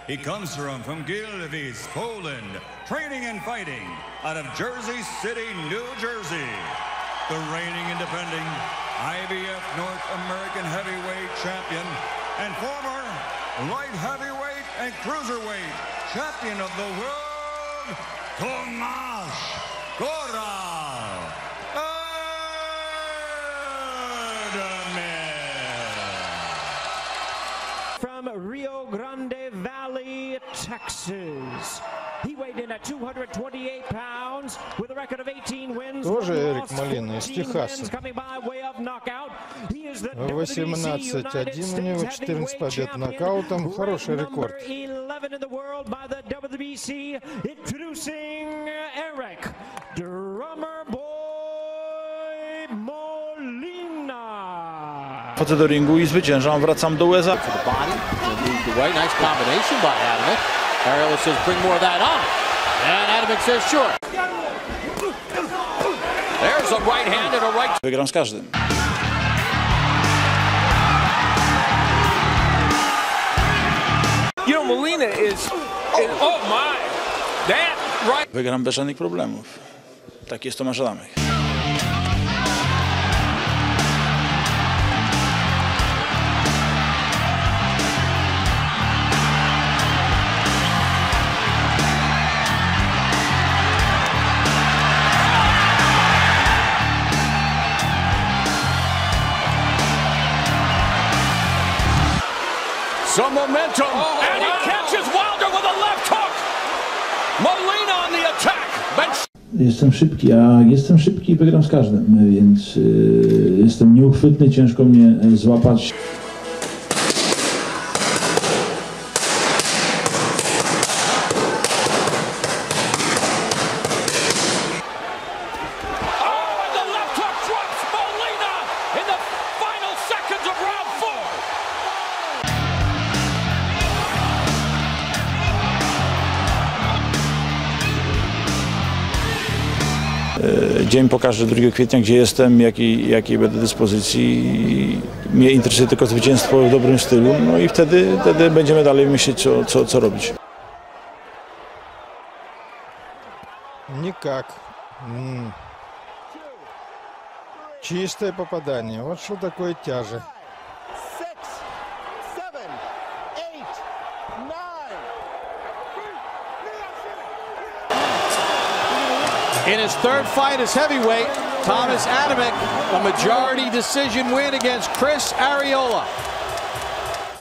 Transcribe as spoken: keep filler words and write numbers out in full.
He comes from, from Gliwice, Poland, training and fighting out of Jersey City, New Jersey. The reigning and defending I B F North American Heavyweight Champion and former light heavyweight and cruiserweight champion of the world, Tomasz Goral. From Rio Grande Valley, Texas. He weighed in at two hundred twenty-eight pounds with a record of eighteen wins. Тоже Эрик Молина из Техаса. восемнадцать один у него, четырнадцать побед нокаутом. Хороший рекорд. Wchodzę do ringu i zwyciężam, wracam do U S A. Nice combination by Adamek. Ariella says bring more of that on. And Adamek says sure. There's a right hand and a right. Wygram z każdym. You know, Molina is, is oh my, that right. Wygram bez żadnych problemów. Tak jest Tomasz Adamek. Some momentum, oh, and he wow. catches Wilder with a left hook. Molina on the attack. Bench. Jestem szybki, a jestem szybki i wygram z każdym, więc y, jestem nieuchwytny, ciężko mnie złapać. Dzień pokaże drugiego kwietnia, gdzie jestem, jakiej, jakiej będę dyspozycji. Mnie interesuje tylko zwycięstwo w dobrym stylu, no i wtedy, wtedy będziemy dalej myśleć, co, co, co robić. Никак. М. Чистое попадание. Вот что такое тяжесть. In his third fight as heavyweight, Thomas Adamek, a majority decision win against Chris Arreola.